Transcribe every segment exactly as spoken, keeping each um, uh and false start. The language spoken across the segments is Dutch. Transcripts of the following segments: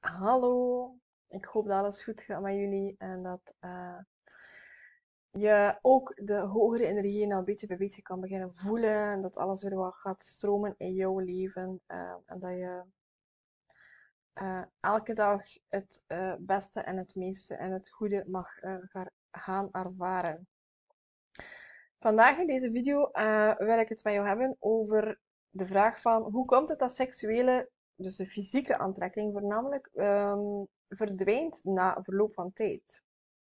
Hallo, ik hoop dat alles goed gaat met jullie en dat eh, je ook de hogere energieën al beetje bij beetje kan beginnen voelen en dat alles weer wat gaat stromen in jouw leven eh, en dat je eh, elke dag het eh, beste en het meeste en het goede mag eh, ga- gaan ervaren. Vandaag in deze video eh, wil ik het met jou hebben over de vraag van hoe komt het dat seksuele, dus de fysieke aantrekking voornamelijk, ehm, verdwijnt na verloop van tijd.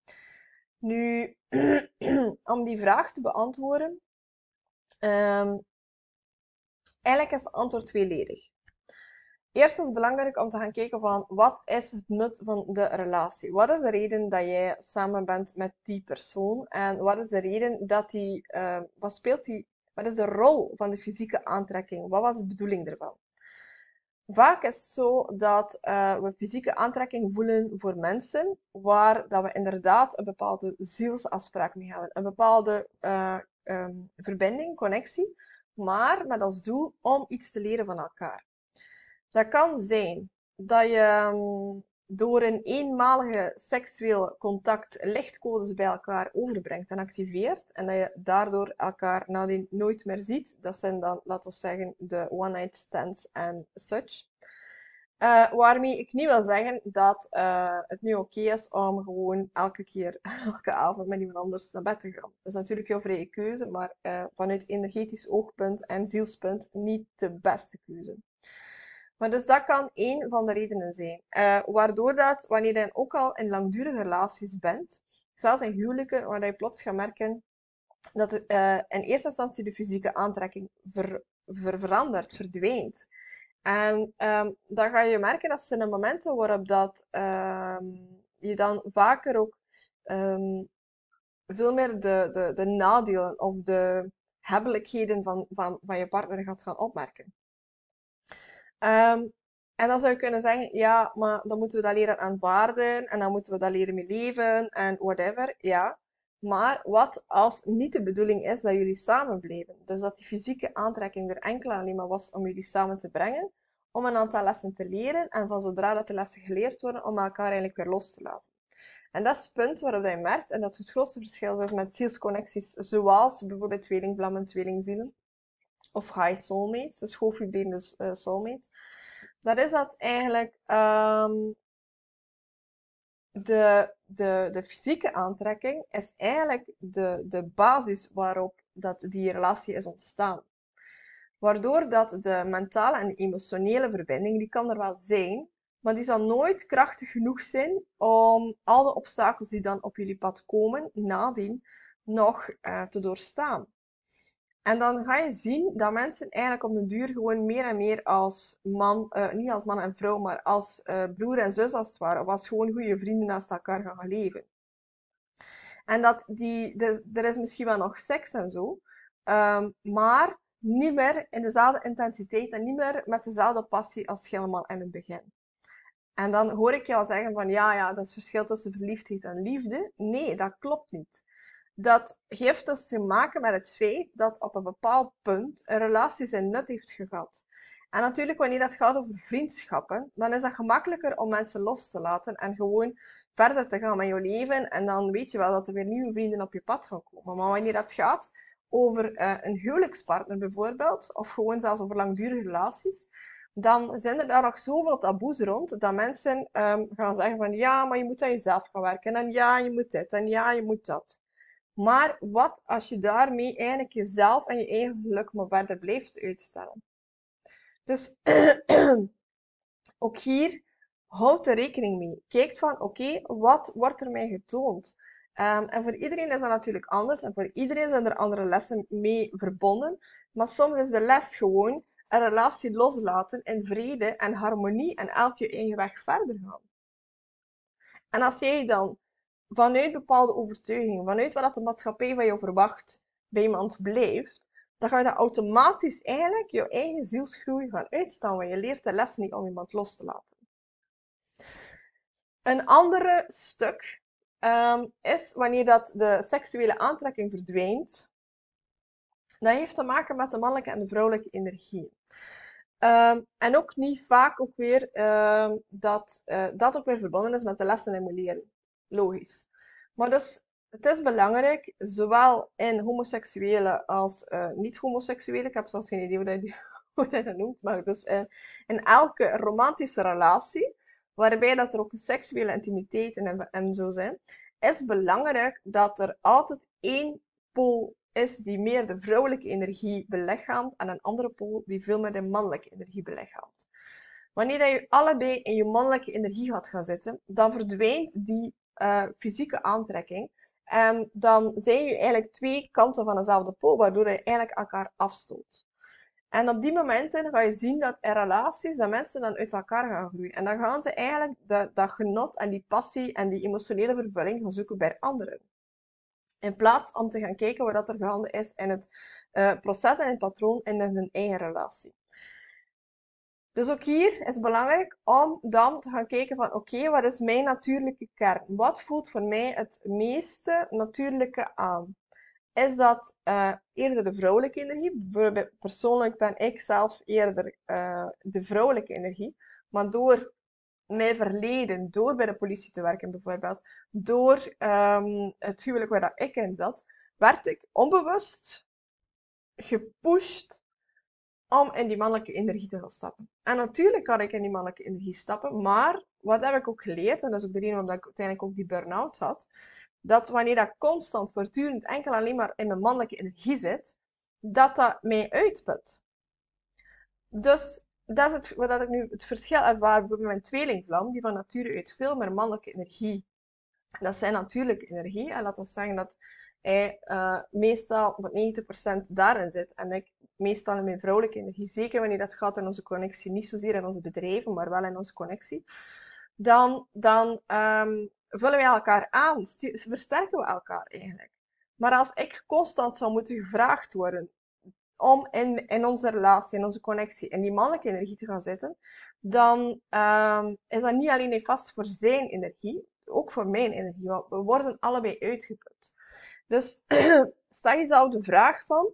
Nu, om die vraag te beantwoorden, ehm, eigenlijk is het antwoord tweeledig. Eerst is het belangrijk om te gaan kijken van wat is het nut van de relatie? Wat is de reden dat jij samen bent met die persoon? En wat is de reden dat die, ehm, wat speelt die, wat is de rol van de fysieke aantrekking? Wat was de bedoeling ervan? Vaak is het zo dat eh, we fysieke aantrekking voelen voor mensen waar dat we inderdaad een bepaalde zielsafspraak mee hebben. Een bepaalde eh, ehm, verbinding, connectie, maar met als doel om iets te leren van elkaar. Dat kan zijn dat je ehm, door een eenmalige seksueel contact lichtcodes bij elkaar overbrengt en activeert en dat je daardoor elkaar nadien nooit meer ziet. Dat zijn dan, laten we zeggen, de one-night stands en such. Uh, waarmee ik niet wil zeggen dat uh, het nu oké okay is om gewoon elke keer, elke avond met iemand anders naar bed te gaan. Dat is natuurlijk jouw vrije keuze, maar uh, vanuit energetisch oogpunt en zielspunt niet de beste keuze. Maar dus dat kan één van de redenen zijn. Uh, waardoor dat, wanneer je ook al in langdurige relaties bent, zelfs in huwelijken, waar je plots gaat merken dat uh, in eerste instantie de fysieke aantrekking ver, ver, verandert, verdwijnt. En um, dan ga je merken dat zijn de momenten waarop dat, um, je dan vaker ook um, veel meer de, de, de nadelen of de hebbelijkheden van, van, van je partner gaat gaan opmerken. Um, en dan zou je kunnen zeggen, ja, maar dan moeten we dat leren aanvaarden en dan moeten we dat leren mee leven en whatever. Ja, maar wat als niet de bedoeling is dat jullie samen blijven? Dus dat die fysieke aantrekking er enkel alleen maar was om jullie samen te brengen, om een aantal lessen te leren en van zodra dat de lessen geleerd worden, om elkaar eigenlijk weer los te laten. En dat is het punt waarop je merkt, en dat het grootste verschil is met zielsconnecties, zoals bijvoorbeeld tweelingvlammen, tweelingzielen, of high soulmates, dus hoogvibrerende uh, soulmates. Dat is dat eigenlijk um, de, de, de fysieke aantrekking is eigenlijk de, de basis waarop dat die relatie is ontstaan. Waardoor dat de mentale en de emotionele verbinding, die kan er wel zijn, maar die zal nooit krachtig genoeg zijn om alle obstakels die dan op jullie pad komen, nadien, nog uh, te doorstaan. En dan ga je zien dat mensen eigenlijk op den duur gewoon meer en meer als man, uh, niet als man en vrouw, maar als uh, broer en zus als het ware, of als gewoon goede vrienden naast elkaar gaan leven. En dat die, er, er is misschien wel nog seks en zo, um, maar niet meer in dezelfde intensiteit en niet meer met dezelfde passie als helemaal in het begin. En dan hoor ik jou zeggen van ja, ja, dat is het verschil tussen verliefdheid en liefde. Nee, dat klopt niet. Dat heeft dus te maken met het feit dat op een bepaald punt een relatie zijn nut heeft gehad. En natuurlijk, wanneer het gaat over vriendschappen, dan is dat gemakkelijker om mensen los te laten en gewoon verder te gaan met je leven. En dan weet je wel dat er weer nieuwe vrienden op je pad gaan komen. Maar wanneer dat gaat over uh, een huwelijkspartner bijvoorbeeld, of gewoon zelfs over langdurige relaties, dan zijn er daar nog zoveel taboes rond, dat mensen um, gaan zeggen van ja, maar je moet aan jezelf gaan werken. En ja, je moet dit. En ja, je moet dat. Maar wat als je daarmee eigenlijk jezelf en je eigen geluk maar verder blijft uitstellen? Dus ook hier, houd er rekening mee. Kijk van, oké, okay, wat wordt er mij getoond? Um, en voor iedereen is dat natuurlijk anders. En voor iedereen zijn er andere lessen mee verbonden. Maar soms is de les gewoon een relatie loslaten in vrede en harmonie en elk je eigen weg verder gaan. En als jij dan vanuit bepaalde overtuigingen, vanuit wat de maatschappij van jou verwacht, bij iemand blijft, dan ga je dat automatisch eigenlijk je eigen zielsgroei gaan uitstellen, want je leert de les niet om iemand los te laten. Een andere stuk um, is wanneer dat de seksuele aantrekking verdwijnt. Dat heeft te maken met de mannelijke en de vrouwelijke energie. Ehm, en ook niet vaak ook weer ehm, dat eh, dat ook weer verbonden is met de lessen die je moet leren. Logisch. Maar dus, het is belangrijk, zowel in homoseksuele als eh, niet-homoseksuele, ik heb zelfs geen idee hoe dat, die- hoe dat, dat noemt, maar dus in, in elke romantische relatie, waarbij dat er ook een seksuele intimiteit en, en zo zijn, is belangrijk dat er altijd één pool is die meer de vrouwelijke energie belichaamt en een andere pool die veel meer de mannelijke energie belichaamt. Wanneer dat je allebei in je mannelijke energie gaat gaan zitten, dan verdwijnt die uh, fysieke aantrekking. En dan zijn je eigenlijk twee kanten van dezelfde pool, waardoor je eigenlijk elkaar afstoot. En op die momenten ga je zien dat in relaties, dat mensen dan uit elkaar gaan groeien. En dan gaan ze eigenlijk dat, dat genot en die passie en die emotionele vervulling gaan zoeken bij anderen. In plaats om te gaan kijken wat dat er gaande is in het uh, proces en het patroon in hun eigen relatie. Dus ook hier is het belangrijk om dan te gaan kijken van oké, okay, wat is mijn natuurlijke kern? Wat voelt voor mij het meeste natuurlijke aan? Is dat uh, eerder de vrouwelijke energie? Bijvoorbeeld persoonlijk ben ik zelf eerder uh, de vrouwelijke energie. Maar door mijn verleden, door bij de politie te werken bijvoorbeeld, door um, het huwelijk waar dat ik in zat, werd ik onbewust gepusht om in die mannelijke energie te gaan stappen. En natuurlijk kan ik in die mannelijke energie stappen, maar wat heb ik ook geleerd, en dat is ook de reden waarom ik uiteindelijk ook die burn-out had, dat wanneer ik constant, voortdurend, enkel alleen maar in mijn mannelijke energie zit, dat dat mij uitput. Dus dat is het, wat ik nu het verschil ervaar met mijn tweelingvlam, die van nature uit veel meer mannelijke energie, dat is zijn natuurlijke energie. En laten we zeggen dat hij uh, meestal op negentig procent daarin zit en ik meestal in mijn vrouwelijke energie, zeker wanneer dat gaat in onze connectie, niet zozeer in onze bedrijven, maar wel in onze connectie, dan, dan um, vullen we elkaar aan, versterken we elkaar eigenlijk. Maar als ik constant zou moeten gevraagd worden om in, in onze relatie, in onze connectie, in die mannelijke energie te gaan zitten, dan um, is dat niet alleen vast voor zijn energie, ook voor mijn energie, want we worden allebei uitgeput. Dus stel jezelf de vraag van,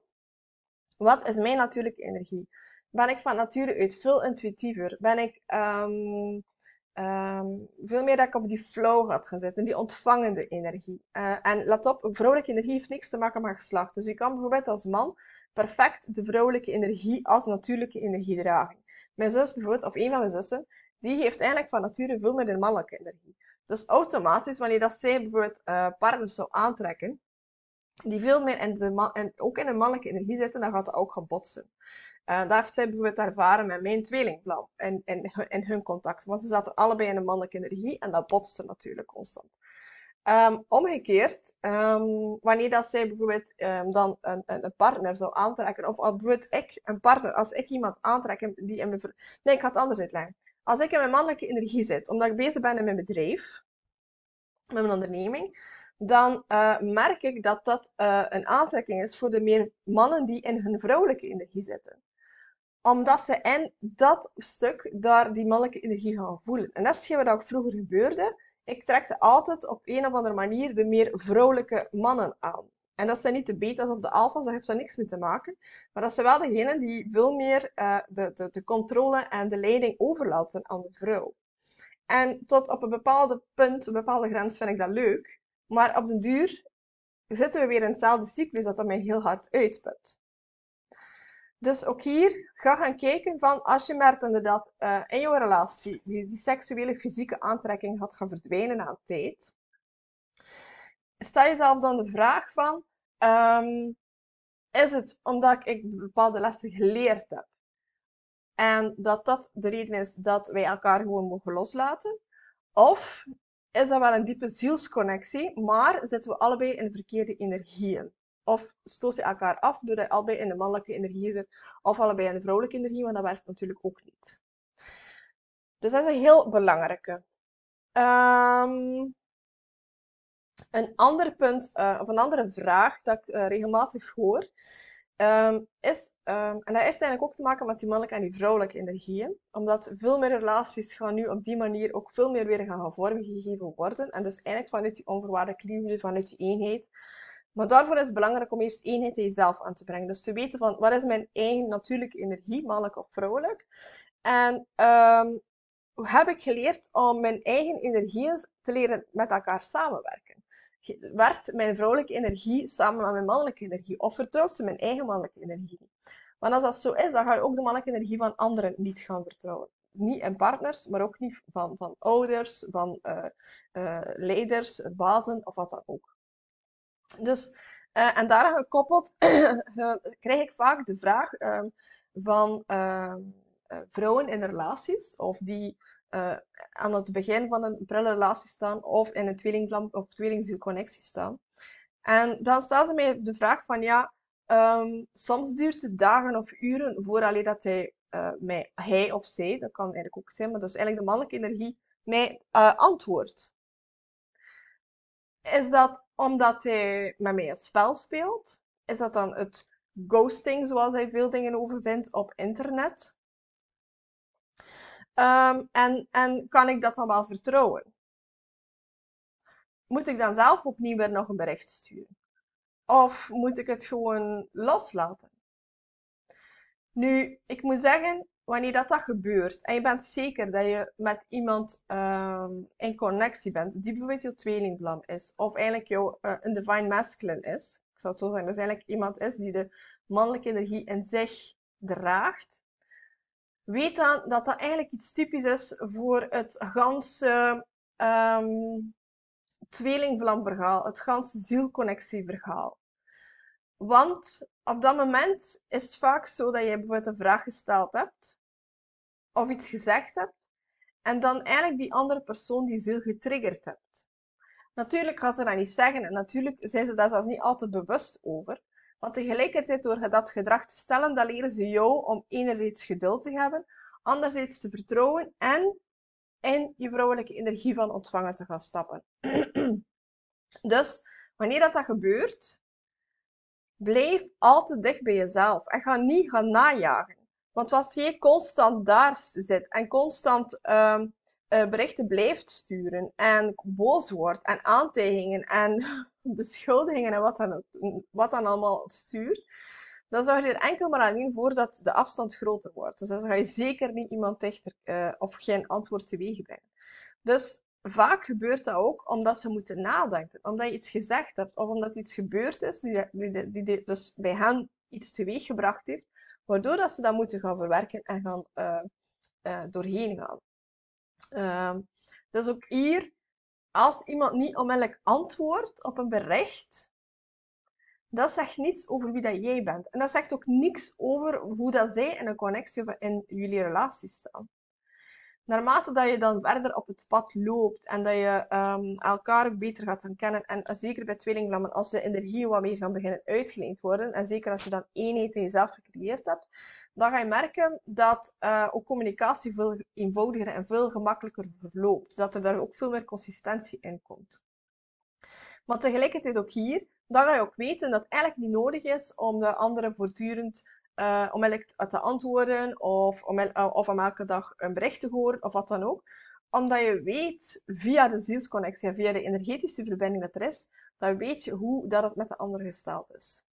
wat is mijn natuurlijke energie? Ben ik van nature uit veel intuïtiever? Ben ik um, um, veel meer dat ik op die flow gaat gaan zitten, die ontvangende energie? Uh, en let op, vrouwelijke energie heeft niks te maken met geslacht. Dus je kan bijvoorbeeld als man perfect de vrouwelijke energie als natuurlijke energie dragen. Mijn zus bijvoorbeeld, of een van mijn zussen, die heeft eigenlijk van nature veel meer de mannelijke energie. Dus automatisch, wanneer dat zij bijvoorbeeld uh, partners zou aantrekken, die veel meer in de man, en ook in de mannelijke energie zitten, dan gaat dat ook gaan botsen. Uh, dat heeft zij bijvoorbeeld ervaren met mijn tweelingvlam in, in, in hun contact. Want ze zaten allebei in de mannelijke energie en dat botste natuurlijk constant. Um, omgekeerd, um, wanneer dat zij bijvoorbeeld um, dan een, een partner zou aantrekken, of bijvoorbeeld ik een partner, als ik iemand aantrek die in mijn... Nee, ik ga het anders uitleggen. Als ik in mijn mannelijke energie zit, omdat ik bezig ben in mijn bedrijf, met mijn onderneming, dan uh, merk ik dat dat uh, een aantrekking is voor de meer mannen die in hun vrouwelijke energie zitten. Omdat ze in dat stuk daar die mannelijke energie gaan voelen. En dat is wat ook vroeger gebeurde. Ik trekte altijd op een of andere manier de meer vrouwelijke mannen aan. En dat zijn niet de beta's of de alfa's, daar heeft dat niks mee te maken. Maar dat zijn wel degenen die veel meer uh, de, de, de controle en de leiding overlaten aan de vrouw. En tot op een bepaalde punt, een bepaalde grens vind ik dat leuk. Maar op den duur zitten we weer in hetzelfde cyclus dat dat mij heel hard uitput. Dus ook hier, ga gaan kijken van, als je merkt inderdaad uh, in jouw relatie die, die seksuele fysieke aantrekking gaat gaan verdwijnen na een tijd, stel jezelf dan de vraag van, um, is het omdat ik bepaalde lessen geleerd heb en dat dat de reden is dat wij elkaar gewoon mogen loslaten? Of is dat wel een diepe zielsconnectie, maar zitten we allebei in de verkeerde energieën? Of stoot je elkaar af doordat je allebei in de mannelijke energie zit, of allebei in de vrouwelijke energie, want dat werkt natuurlijk ook niet. Dus dat is een heel belangrijke. Um, een ander punt, uh, of een andere vraag dat ik uh, regelmatig hoor, um, is, um, en dat heeft eigenlijk ook te maken met die mannelijke en die vrouwelijke energieën, omdat veel meer relaties gaan nu op die manier ook veel meer weer gaan vormgegeven worden, en dus eigenlijk vanuit die onvoorwaardelijke liefde, vanuit die eenheid, Maar daarvoor is het belangrijk om eerst eenheid in jezelf aan te brengen. Dus te weten van, wat is mijn eigen natuurlijke energie, mannelijk of vrouwelijk? En um, hoe heb ik geleerd om mijn eigen energieën te leren met elkaar samenwerken? Werkt mijn vrouwelijke energie samen met mijn mannelijke energie? Of vertrouwt ze mijn eigen mannelijke energie? Want als dat zo is, dan ga je ook de mannelijke energie van anderen niet gaan vertrouwen. Niet in partners, maar ook niet van, van ouders, van uh, uh, leiders, bazen of wat dan ook. Dus, uh, en daaraan gekoppeld krijg ik vaak de vraag uh, van uh, uh, vrouwen in relaties, of die uh, aan het begin van een prille relatie staan, of in een tweelingvlam of tweelingzielconnectie staan. En dan stellen ze mij de vraag van, ja, um, soms duurt het dagen of uren vooraleer dat hij, uh, mij, hij of zij, dat kan eigenlijk ook zijn, maar dus eigenlijk de mannelijke energie, mij uh, antwoordt. Is dat omdat hij met mij een spel speelt? Is dat dan het ghosting, zoals hij veel dingen over vindt op internet? Um, en, en kan ik dat dan wel vertrouwen? Moet ik dan zelf opnieuw weer nog een bericht sturen? Of moet ik het gewoon loslaten? Nu, ik moet zeggen, wanneer dat, dat gebeurt en je bent zeker dat je met iemand um, in connectie bent, die bijvoorbeeld jouw tweelingvlam is, of eigenlijk jouw, uh, een divine masculine is, ik zal het zo zeggen, dus eigenlijk iemand is die de mannelijke energie in zich draagt, weet dan dat dat eigenlijk iets typisch is voor het ganse um, tweelingvlamverhaal, het ganse zielconnectieverhaal. Want op dat moment is het vaak zo dat je bijvoorbeeld een vraag gesteld hebt, of iets gezegd hebt, en dan eigenlijk die andere persoon die ziel getriggerd hebt. Natuurlijk gaan ze dat niet zeggen, en natuurlijk zijn ze daar zelfs niet altijd bewust over, maar tegelijkertijd door dat gedrag te stellen, dan leren ze jou om enerzijds geduld te hebben, anderzijds te vertrouwen en in je vrouwelijke energie van ontvangen te gaan stappen. Dus, wanneer dat, dat gebeurt, blijf altijd dicht bij jezelf en ga niet gaan najagen. Want als jij constant daar zit en constant uh, uh, berichten blijft sturen en boos wordt en aantijgingen en beschuldigingen en wat dan, wat dan allemaal stuurt, dan zorg je er enkel maar alleen voor dat de afstand groter wordt. Dus dan ga je zeker niet iemand dichter uh, of geen antwoord teweeg brengen. Dus vaak gebeurt dat ook omdat ze moeten nadenken, omdat je iets gezegd hebt of omdat iets gebeurd is die, die, die, die dus bij hen iets teweeggebracht heeft, waardoor dat ze dat moeten gaan verwerken en gaan uh, uh, doorheen gaan. Uh, dus ook hier, als iemand niet onmiddellijk antwoordt op een bericht, dat zegt niets over wie dat jij bent. En dat zegt ook niks over hoe dat zij in een connectie of in jullie relatie staan. Naarmate dat je dan verder op het pad loopt en dat je um, elkaar ook beter gaat gaan kennen, en uh, zeker bij tweelingvlammen, als de energieën wat meer gaan beginnen uitgeleend worden, en zeker als je dan eenheid in jezelf gecreëerd hebt, dan ga je merken dat uh, ook communicatie veel eenvoudiger en veel gemakkelijker verloopt. Dat er daar ook veel meer consistentie in komt. Maar tegelijkertijd ook hier, dan ga je ook weten dat het eigenlijk niet nodig is om de anderen voortdurend Uh, om eigenlijk te antwoorden of om, uh, of om elke dag een bericht te horen of wat dan ook. Omdat je weet via de zielsconnectie en via de energetische verbinding dat er is, dan weet je hoe dat het met de ander gesteld is.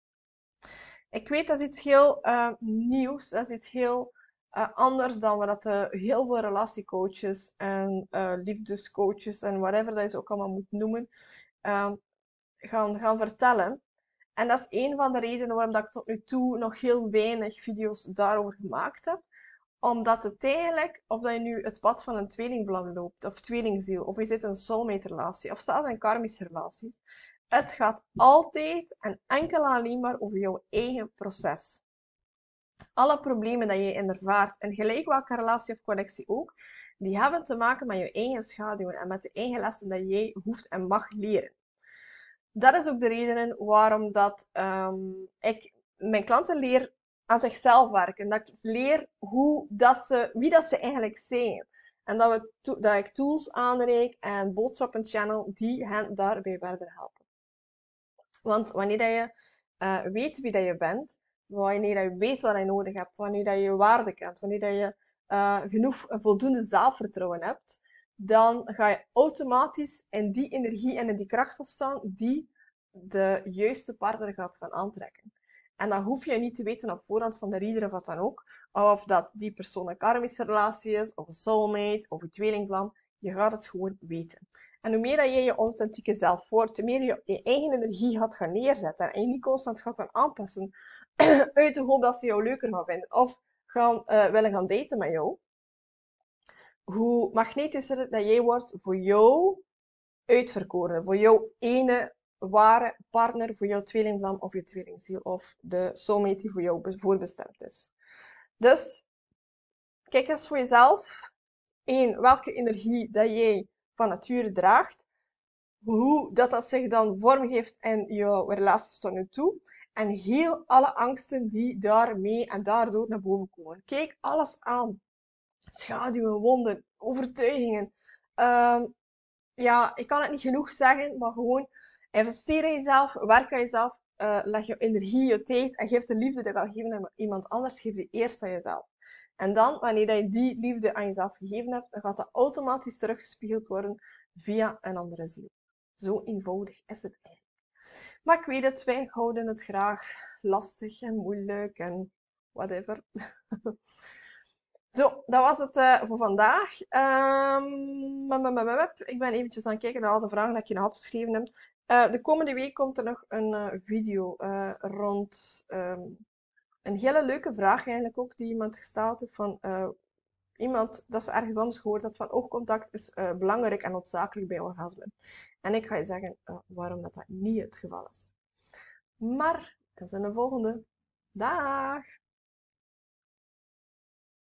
Ik weet dat is iets heel uh, nieuws, dat is iets heel uh, anders dan wat de heel veel relatiecoaches en uh, liefdescoaches en whatever dat je het ook allemaal moet noemen, uh, gaan, gaan vertellen. En dat is een van de redenen waarom dat ik tot nu toe nog heel weinig video's daarover gemaakt heb. Omdat het eigenlijk, of dat je nu het pad van een tweelingvlam loopt, of tweelingziel, of je zit in een soulmate relatie, of zelfs in karmische relaties, het gaat altijd en enkel alleen maar over jouw eigen proces. Alle problemen die je ervaart, en gelijk welke relatie of connectie ook, die hebben te maken met je eigen schaduwen en met de eigen lessen die jij hoeft en mag leren. Dat is ook de reden waarom dat, um, ik mijn klanten leer aan zichzelf werken. Dat ik leer hoe dat ze, wie dat ze eigenlijk zijn. En dat, we dat ik tools aanreik en boodschappen channel die hen daarbij verder helpen. Want wanneer dat je uh, weet wie dat je bent, wanneer je weet wat je nodig hebt, wanneer dat je je waarde kent, wanneer dat je uh, genoeg voldoende zelfvertrouwen hebt, dan ga je automatisch in die energie en in die kracht staan die de juiste partner gaat gaan aantrekken. En dan hoef je niet te weten op voorhand van de reader of wat dan ook, of dat die persoon een karmische relatie is, of een soulmate, of een tweelingplan. Je gaat het gewoon weten. En hoe meer dat je je authentieke zelf wordt, hoe meer je je eigen energie gaat gaan neerzetten en je niet constant gaat gaan aanpassen uit de hoop dat ze jou leuker gaan vinden of gaan, uh, willen gaan daten met jou, hoe magnetischer dat jij wordt voor jou uitverkoren, voor jouw ene ware partner, voor jouw tweelingvlam of je tweelingziel of de soulmate die voor jou voorbestemd is. Dus kijk eens voor jezelf één, welke energie dat jij van nature draagt, hoe dat, dat zich dan vormgeeft in jouw relaties tot nu toe en heel alle angsten die daarmee en daardoor naar boven komen. Kijk alles aan. Schaduwen, wonden, overtuigingen. Um, ja, ik kan het niet genoeg zeggen, maar gewoon investeer in jezelf, werk aan jezelf, uh, leg je energie, je tijd en geef de liefde die je wil geven aan iemand anders, geef die eerst aan jezelf. En dan, wanneer je die liefde aan jezelf gegeven hebt, dan gaat dat automatisch teruggespiegeld worden via een andere ziel. Zo eenvoudig is het eigenlijk. Maar ik weet het, wij houden het graag lastig en moeilijk en whatever. Zo, dat was het uh, voor vandaag. Um, ik ben eventjes aan het kijken naar al de vragen die ik je nog opgeschreven heb. Uh, de komende week komt er nog een uh, video uh, rond um, een hele leuke vraag eigenlijk ook, die iemand gesteld heeft van uh, iemand dat ze ergens anders gehoord had van oogcontact is uh, belangrijk en noodzakelijk bij orgasme. En ik ga je zeggen uh, waarom dat, dat niet het geval is. Maar dat is in de volgende. Dag!